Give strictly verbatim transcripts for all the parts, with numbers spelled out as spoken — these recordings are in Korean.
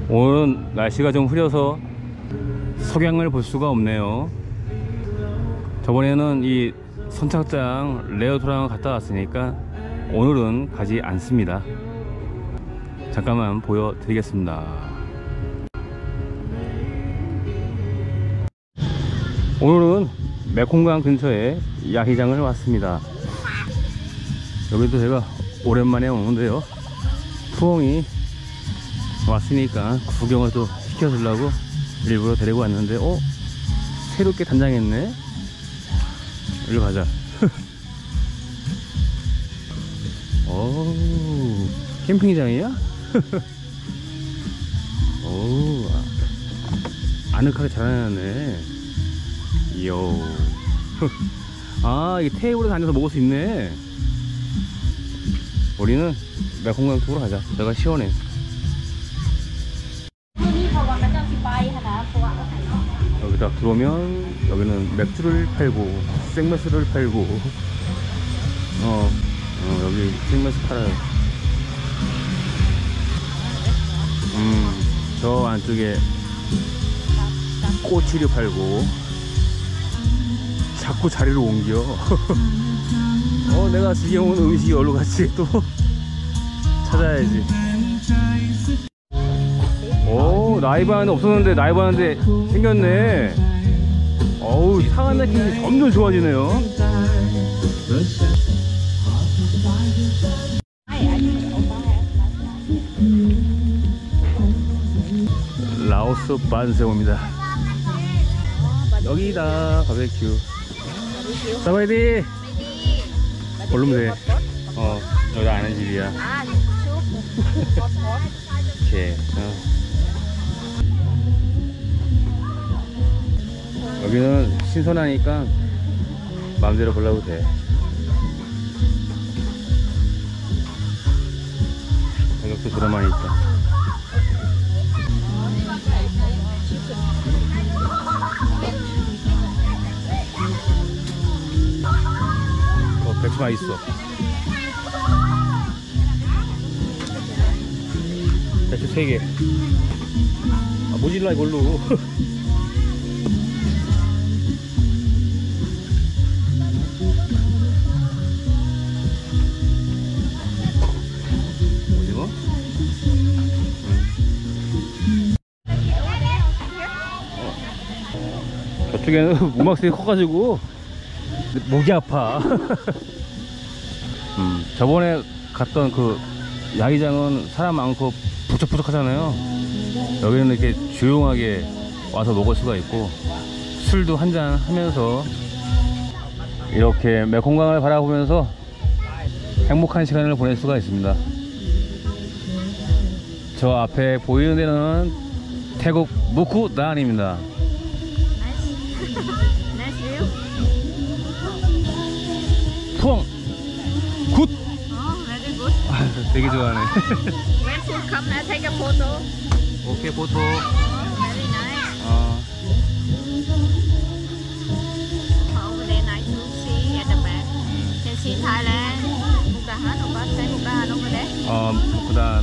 오늘은 날씨가 좀 흐려서 석양을 볼 수가 없네요. 저번에는 이 선착장 레오토랑을 갔다 왔으니까 오늘은 가지 않습니다. 잠깐만 보여드리겠습니다. 오늘은 메콩강 근처에 야시장을 왔습니다. 여기도 제가 오랜만에 오는데요, 푸엉이 왔으니까 구경을 또 시켜주려고 일부러 데리고 왔는데, 어? 새롭게 단장했네? 일로 가자. 오, 캠핑장이야? 오, 아늑하게 잘 해놨네. 이요. 아, 이게 테이블에 앉아서 먹을 수 있네. 우리는 메콩강 쪽으로 가자. 내가 시원해. 여기 딱 들어오면 여기는 맥주를 팔고 생맥주를 팔고 어, 어 여기 생맥주 팔아요. 음, 저 안쪽에 꼬치를 팔고. 자꾸 자리를 옮겨. 어, 내가 지겨운 음식이 어디로 갔지? 또 찾아야지. 오, 라이브 하는데 없었는데 라이브 하는데 생겼네. 어우, 상한 느낌이 점점 좋아지네요. 라오스 반세오입니다. 여기다 바베큐. 사바이디. 얼른 돼. 어, 여기 아는 집이야. 오케이. 어. 여기는 신선하니까 마음대로 보려고 돼. 가격도 저렴하니까. 배추 맛있어. 배추 세 개. 아, 모질라 이걸로. 오징어? 어. 저쪽에는 우막색이 커가지고 목이 아파. 음, 저번에 갔던 그 야시장은 사람 많고 부쩍부쩍 하잖아요. 여기는 이렇게 조용하게 와서 먹을 수가 있고, 술도 한잔 하면서 이렇게 메콩강을 바라보면서 행복한 시간을 보낼 수가 있습니다. 저 앞에 보이는 데는 태국 무쿠다안입니다. 푸엉 굿. Oh, very good. 아, 되게 좋아하네. When food come, I take a photo. 오케이, 포토. Oh, very nice. 어. Oh, very nice to see at the back. Can see Thailand. Mukdahan, opa, say Mukdahan over there. 어, 무쿠다안.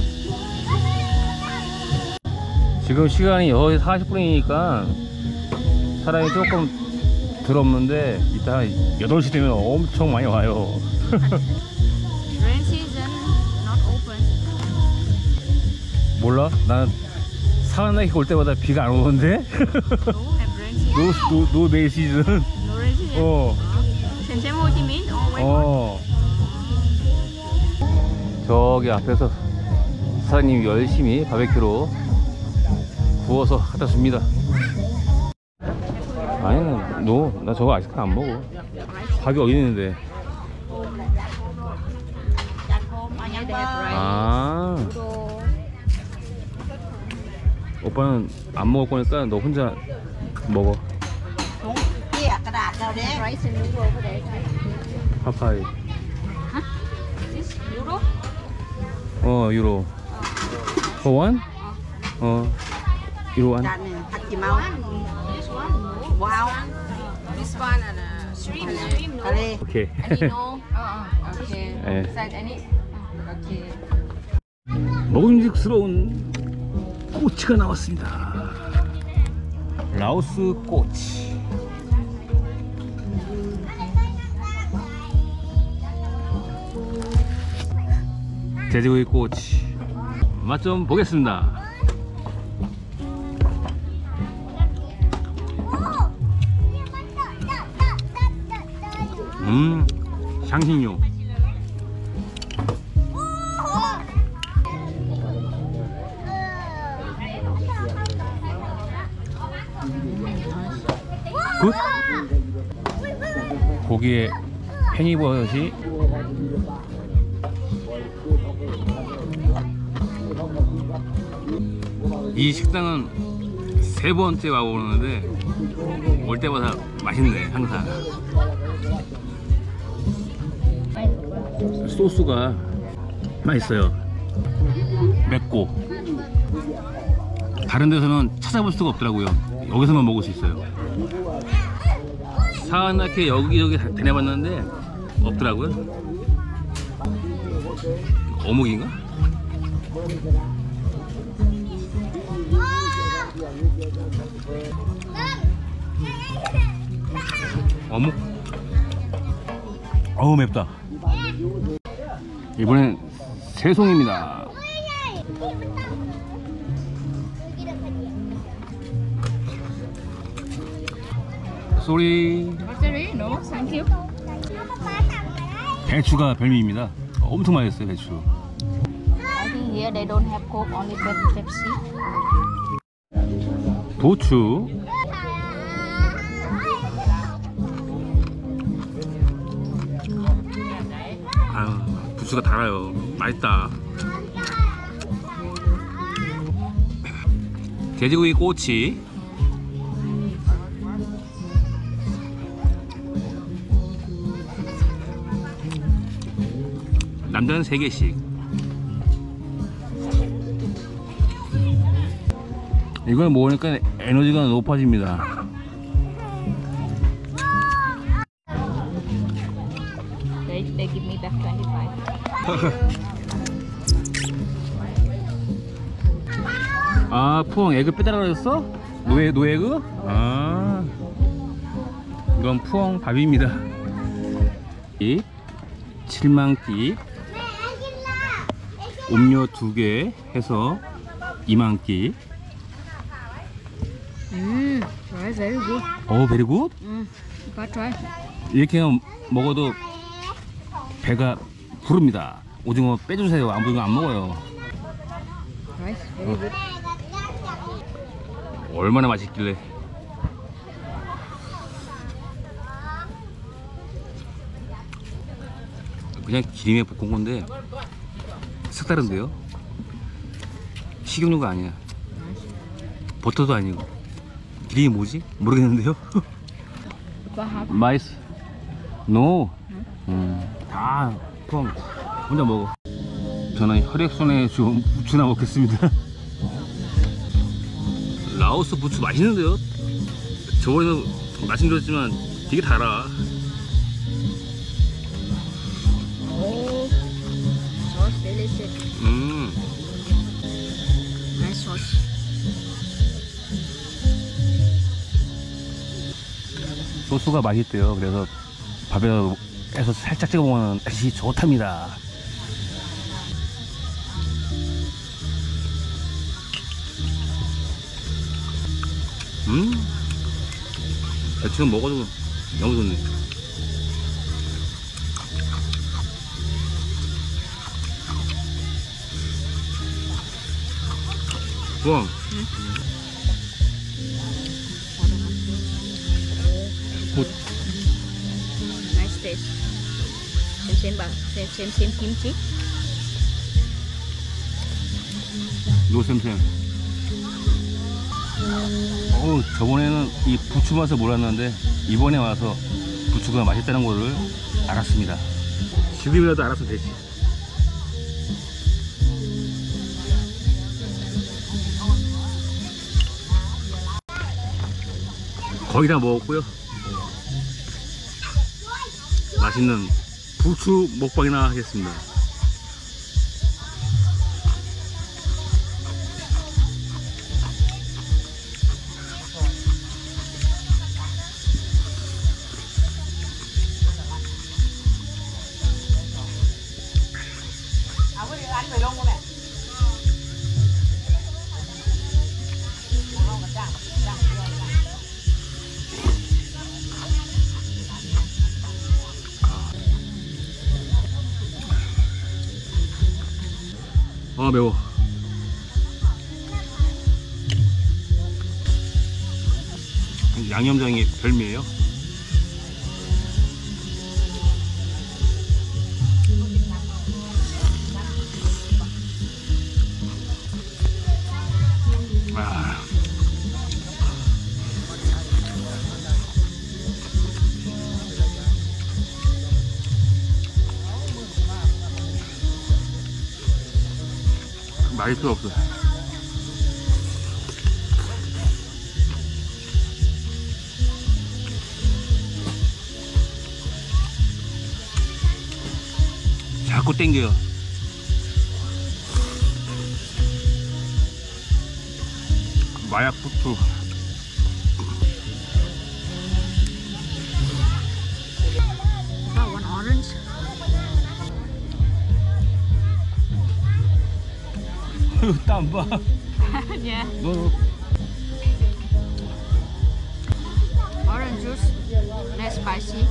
지금 시간이 여섯 시 사십 분이니까 사람이 조금 덜 없는데, 이따 여덟 시 되면 엄청 많이 와요. Rain season not open. 몰라? 난 사나이 올 때마다 비가 안 오는데? No, have rain season. 노, 노, 노 데이 시즌. No rain season. 어. Shenzhen, Ho Chi Minh or where? 어. 저기 앞에서 사장님이 열심히 바베큐로 구워서 갖다 줍니다. 아니, 너, 나 저거 아직도 안 먹어. 밥이 어디 있는데? 아, 오빠는 안 먹을 거니까 너 혼자 먹어. Rice and noodle over there. 파파이. Huh? This euro? 어, 유로. For one? 어, 유로 one. This one? Wow. This one and uh, shrimp, shrimp, no. 오케이. Any no? Uh, okay. 예. Side any? Okay. 먹음직스러운 꼬치가 나왔습니다. 라오스 꼬치. 돼지고기 꼬치 맛 좀 보겠습니다. 음, 향신료. 굿. 고기에 팽이버섯이 이 식당은 세 번째 와보는데 올 때마다 맛있네. 항상 소스가 맛있어요. 맵고 다른 데서는 찾아볼 수가 없더라고요. 여기서만 먹을 수 있어요. 사나케 여기저기 다녀봤는데 없더라고요. 어묵인가? 어묵? 어우 맵다. 이번엔 새송입니다. 쏘리. No, thank you. 배추가 별미입니다. 엄청 맛있어요 배추. I think here they don't have Coke, only Pepsi. 도추. 아유, 부추가 달아요. 맛있다. 돼지고기 꼬치. 남자는 세 개씩. 이걸 먹으니까 에너지가 높아집니다. They, they give me back twenty-five. 아, 푸엉 에그 빼달라 그랬어? 노에, 노에그? 아, 이건 푸엉 밥입니다. 이 칠만 끼, 음료 두 개 해서 이만 끼. Mm, try very good. 어, 베리 굿? Mm, but try. 이렇게 먹어도 배가 부릅니다. 오징어 빼주세요. 안 부르면 안 먹어요. Right, very good. 얼마나 맛있길래. 그냥 기름에 볶은 건데 색다른데요? 식용유가 아니야. 버터도 아니고. 기름이 뭐지? 모르겠는데요? 마이스. 노. 음, 다 펑 혼자 먹어. 저는 혈액순환에 좀 부추나 먹겠습니다. 라오스 부추 맛있는데요? 저번에도 말씀드렸지만 되게 달아. Oh, sauce delicious. 음. Nice sauce. 소스가 맛있대요. 그래서 밥에서 해서 살짝 찍어 먹으면 맛이 좋답니다. 음, 지금 먹어도 너무 좋네. 우와. 음. 굿. Nice taste. Same same ba? Same same same kimchi. 노샘샘. 어우, 저번에는 이 부추 맛을 몰랐는데 이번에 와서 부추가 맛있다는 거를 알았습니다. 지금이라도 알았으면 되지. 거의 다 먹었고요. 맛있는 부추 먹방이나 하겠습니다. 매워. 양념장이 별미예요. 아. 말이 필요 없어. 자꾸 땡겨요. 마약 부추. Oh, one orange. 땀 봐. Yeah. 너 Orange juice. Less spicy.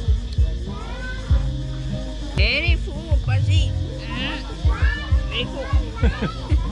Very full spicy. Mm. Very full.